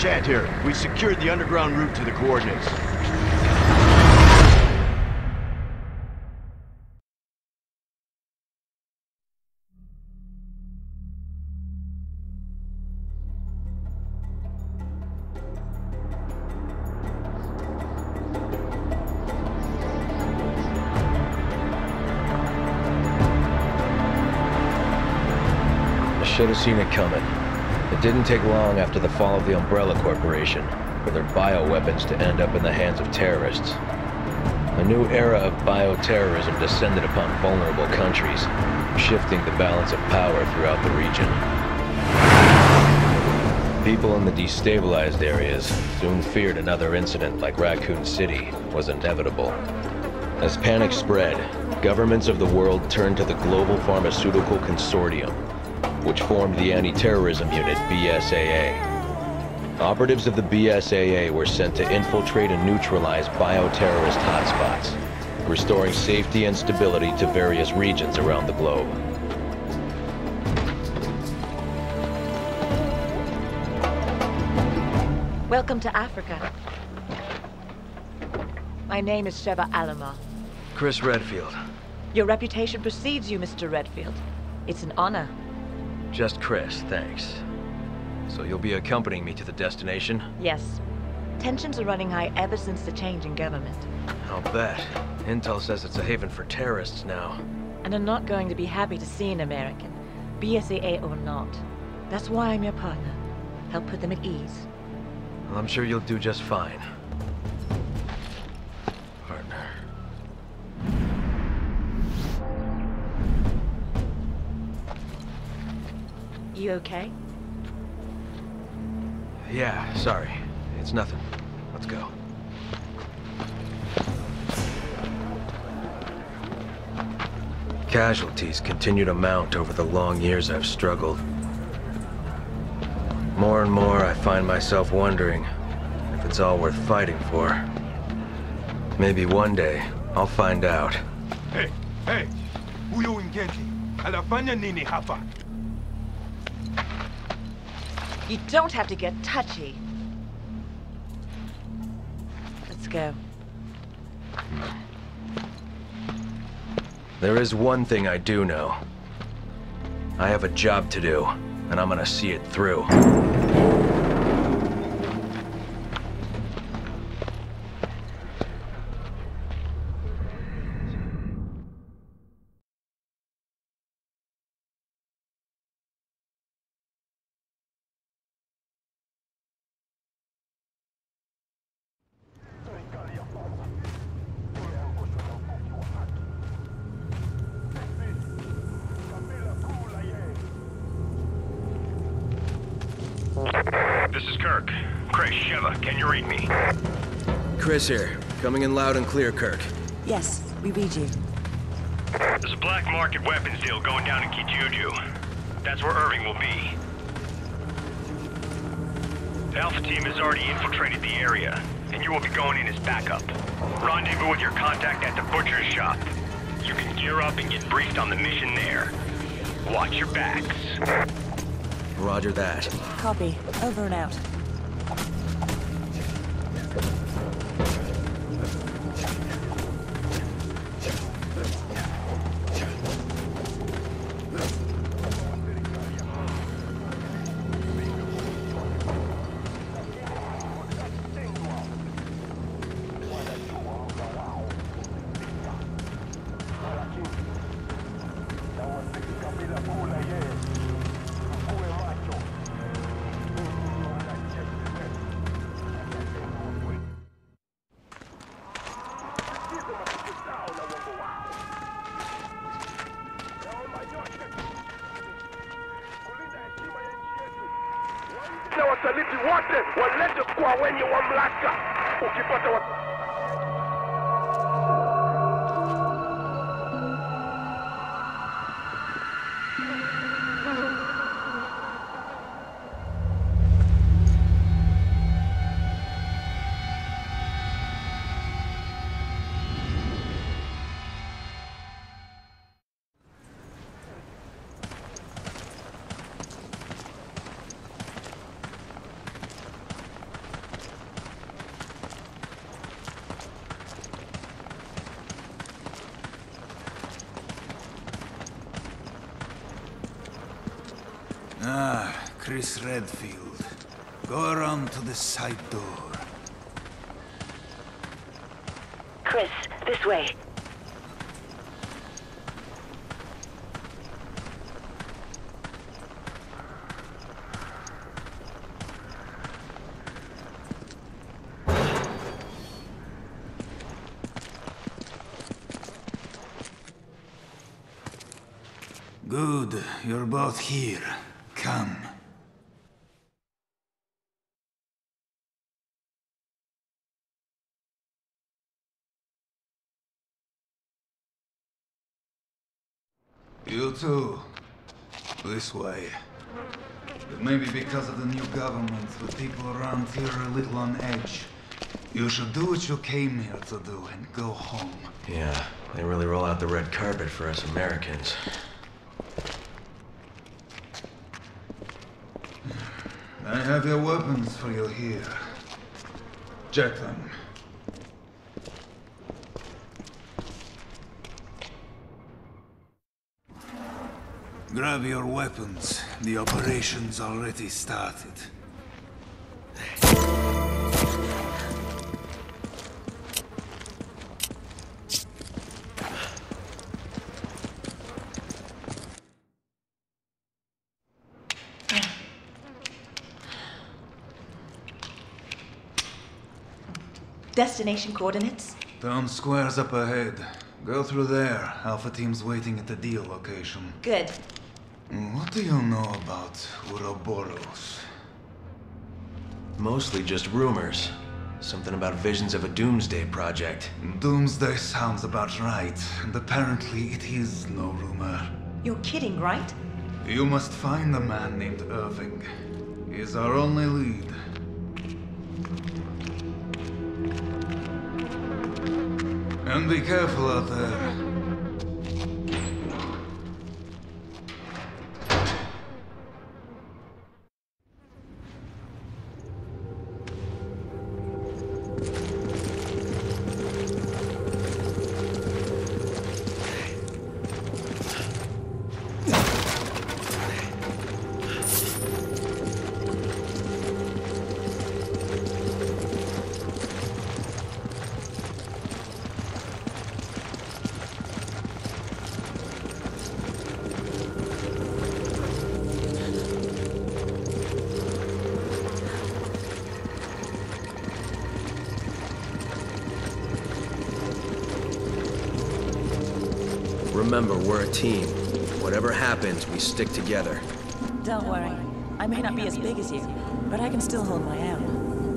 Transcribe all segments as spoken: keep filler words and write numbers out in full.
Shant here. We secured the underground route to the coordinates. Should have seen it coming. It didn't take long after the fall of the Umbrella Corporation for their bioweapons to end up in the hands of terrorists. A new era of bioterrorism descended upon vulnerable countries, shifting the balance of power throughout the region. People in the destabilized areas soon feared another incident like Raccoon City was inevitable. As panic spread, governments of the world turned to the Global Pharmaceutical Consortium, which formed the anti-terrorism unit B S A A. Operatives of the B S A A were sent to infiltrate and neutralize bioterrorist hotspots, restoring safety and stability to various regions around the globe. Welcome to Africa. My name is Sheva Alomar. Chris Redfield. Your reputation precedes you, Mister Redfield. It's an honor. Just Chris, thanks. So you'll be accompanying me to the destination? Yes. Tensions are running high ever since the change in government. I'll bet. Intel says it's a haven for terrorists now. And I'm not going to be happy to see an American, B S A A or not. That's why I'm your partner. Help put them at ease. Well, I'm sure you'll do just fine. Partner. You okay? Yeah, sorry. It's nothing. Let's go. Casualties continue to mount over the long years I've struggled. More and more, I find myself wondering if it's all worth fighting for. Maybe one day, I'll find out. Hey, hey! Huyo Ngenti, alafanya nini hapa? You don't have to get touchy. Let's go. There is one thing I do know. I have a job to do, and I'm gonna see it through. This is Kirk. Chris, Sheva, can you read me? Chris here. Coming in loud and clear, Kirk. Yes, we read you. There's a black market weapons deal going down in Kijuju. That's where Irving will be. The Alpha team has already infiltrated the area, and you will be going in as backup. Rendezvous with your contact at the butcher's shop. You can gear up and get briefed on the mission there. Watch your backs. Roger that. Copy. Over and out. Na wasaliti wote walete kwa wenye mamlaka. Ukipata wat... Ah, Chris Redfield. Go around to the side door. Chris, this way. Good, you're both here. Come. You too. This way. It may be because of the new government, but people around here are a little on edge. You should do what you came here to do and go home. Yeah, they really roll out the red carpet for us Americans. I have your weapons for you here. Check them. Grab your weapons. The operation's already started. Destination coordinates? Town square's up ahead. Go through there. Alpha team's waiting at the deal location. Good. What do you know about Ouroboros? Mostly just rumors. Something about visions of a doomsday project. Doomsday sounds about right, and apparently it is no rumor. You're kidding, right? You must find a man named Irving. He's our only lead. And be careful out there. Remember, we're a team. Whatever happens, we stick together. Don't worry. I may not be as big as you, but I can still hold my own.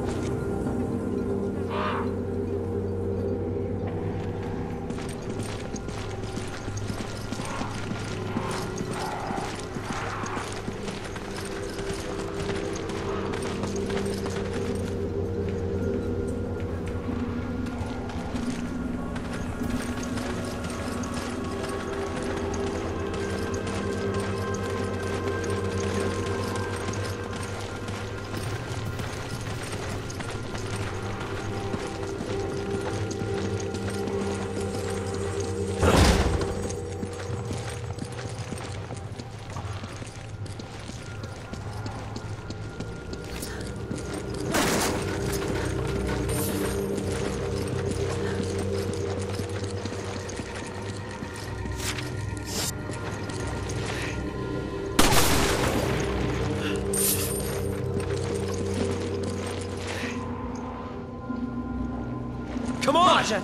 Come on! Roger.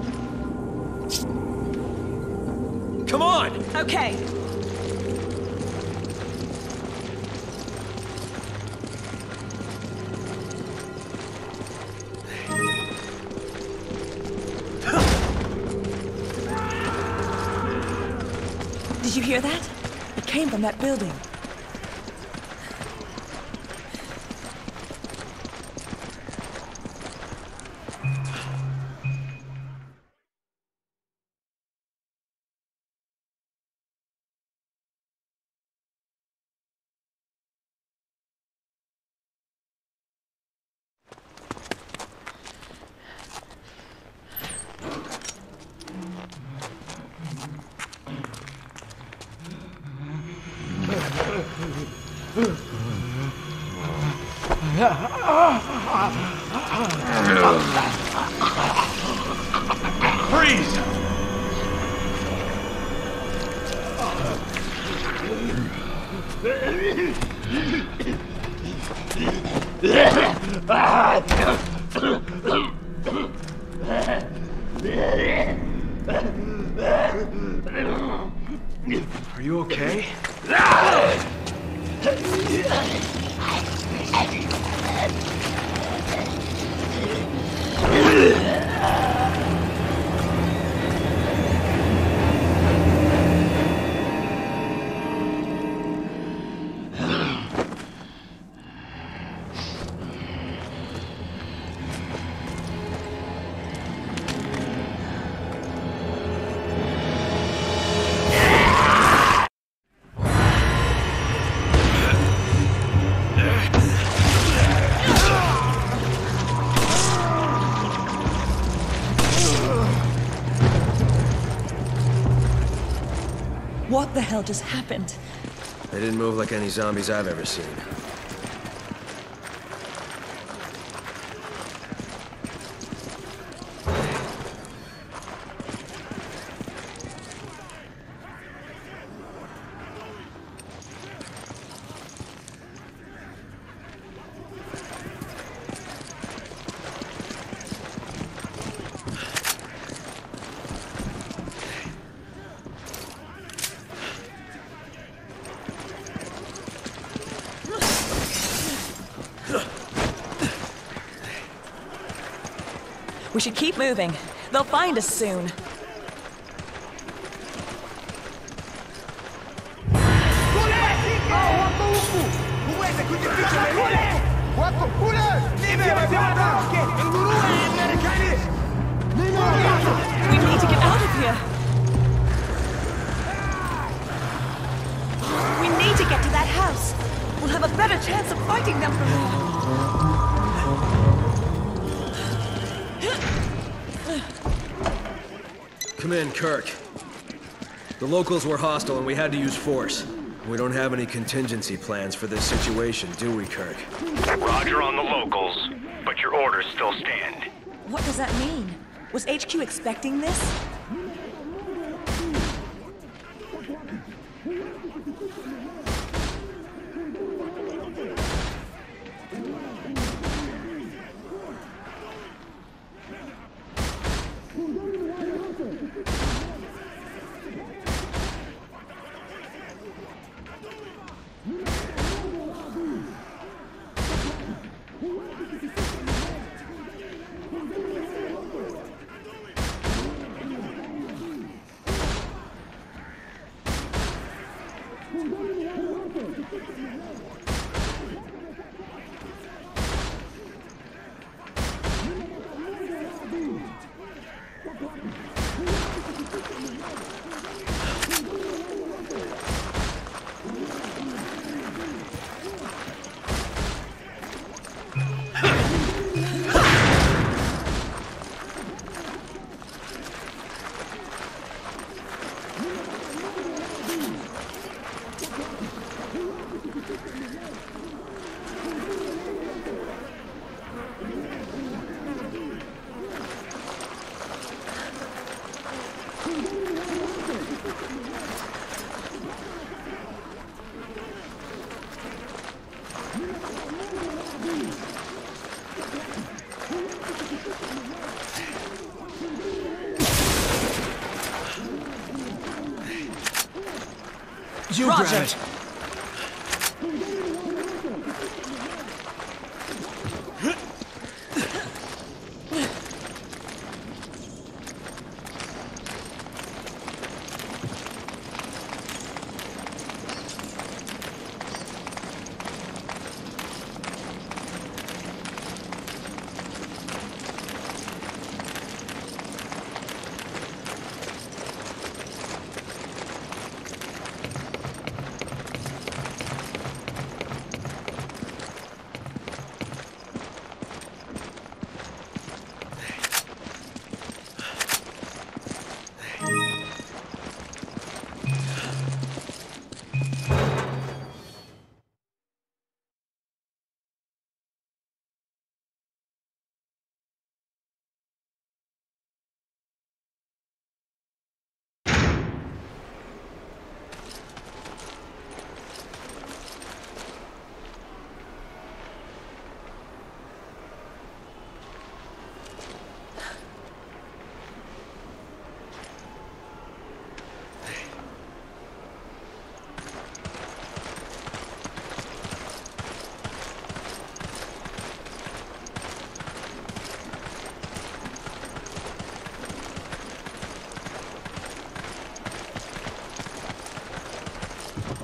Come on! Okay. Did you hear that? It came from that building. Freeze! Are you okay? What the hell just happened? They didn't move like any zombies I've ever seen. We should keep moving. They'll find us soon. We need to get out of here. We need to get to that house. We'll have a better chance of fighting them from there. Come in, Kirk. The locals were hostile and we had to use force. We don't have any contingency plans for this situation, do we, Kirk? Roger on the locals, but your orders still stand. What does that mean? Was H Q expecting this? You Roger. grab it.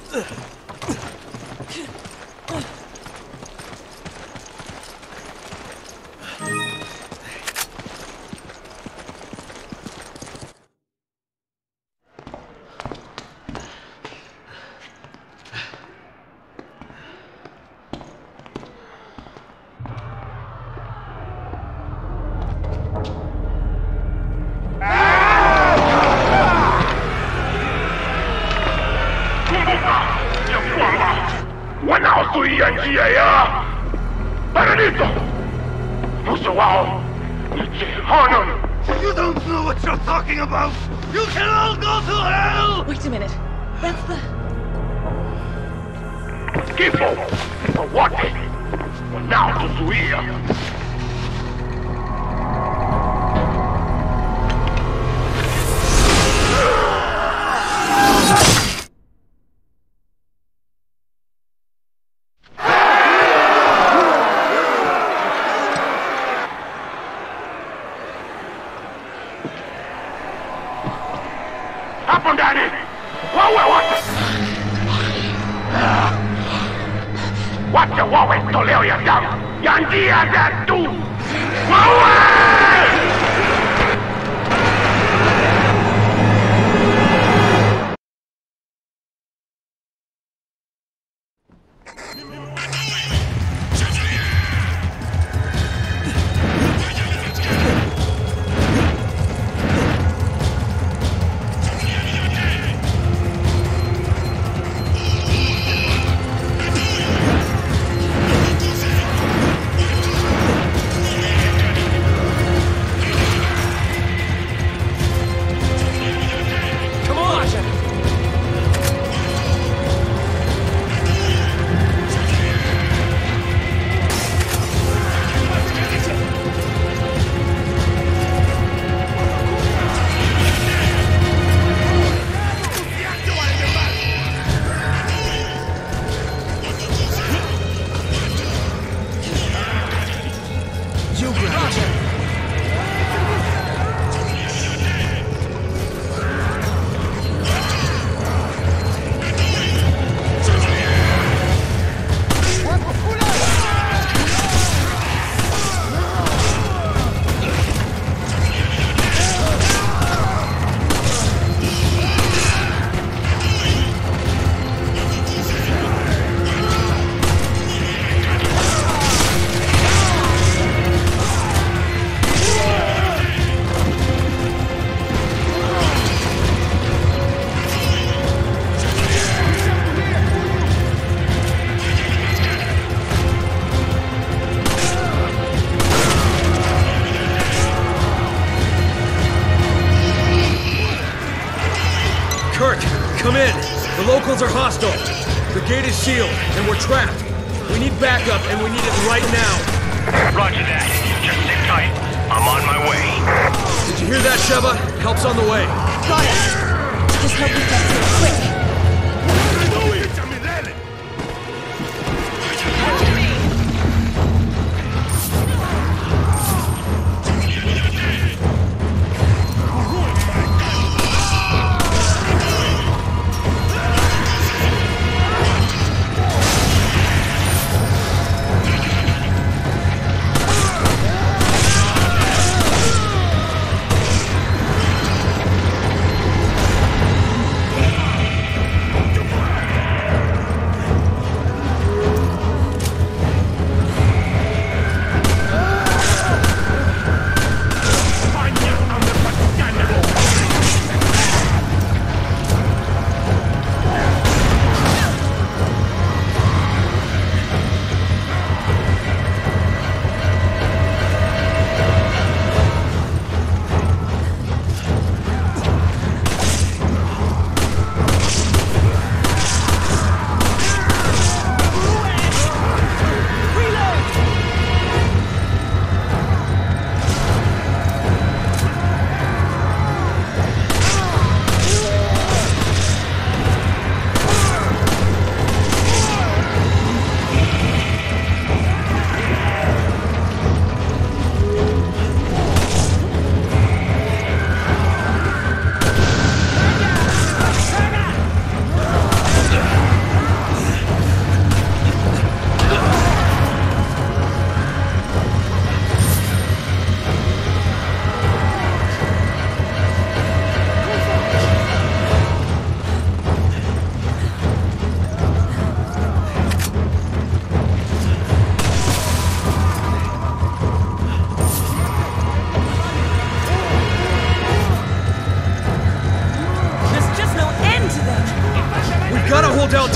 wanaozuia njia ya paradiso. Mwisho wao ni jehanamu. You don't know what you're talking about! You can all go to hell! Wait a minute. That's the... Kifo kwa wote wanaotuzuia. Hapo ndani wawe wote, wacha wawe toleo ya damu ya njia zetu, wawe! Come in! The locals are hostile! The gate is sealed, and we're trapped! We need backup, and we need it right now! Roger that. Just sit tight. I'm on my way. Did you hear that, Sheva? Help's on the way. Got it. Just help me get through, quick.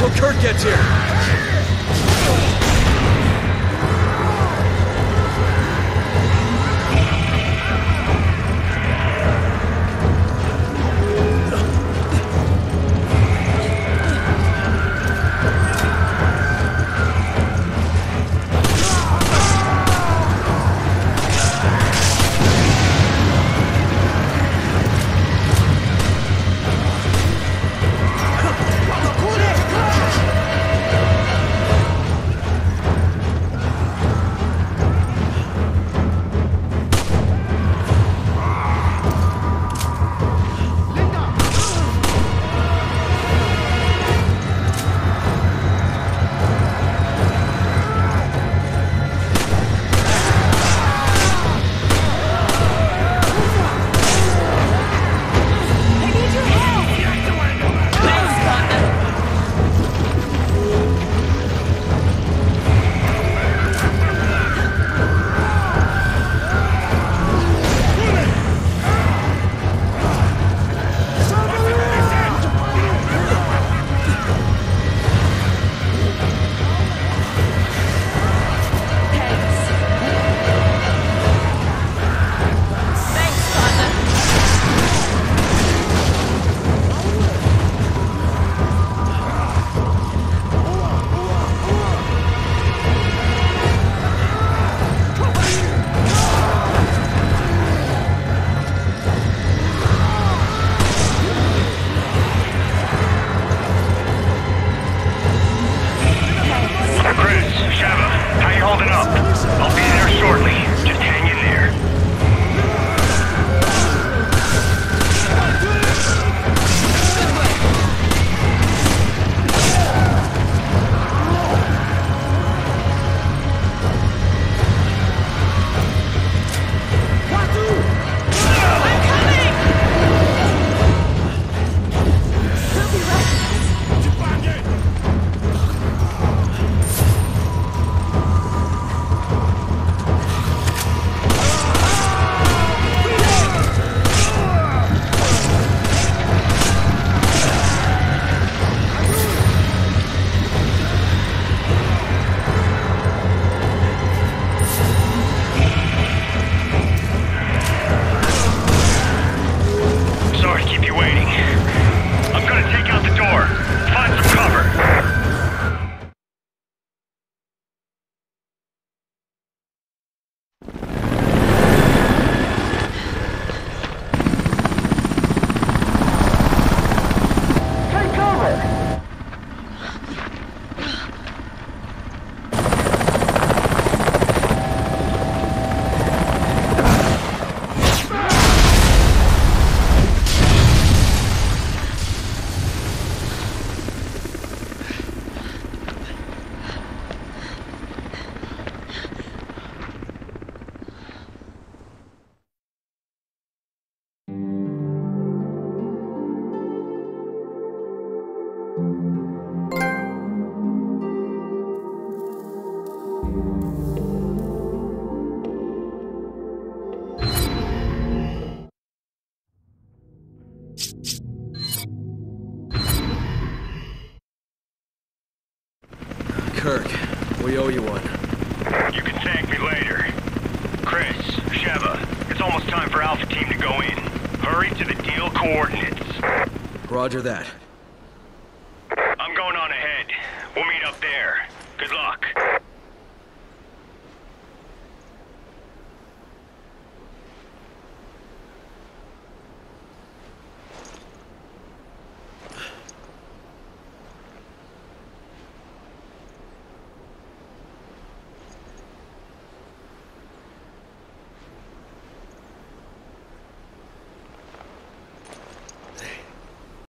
until Kirk gets here. Kirk, we owe you one. You can thank me later. Chris, Sheva, it's almost time for Alpha Team to go in. Hurry to the deal coordinates. Roger that. I'm going on ahead. We'll meet up there. Good luck.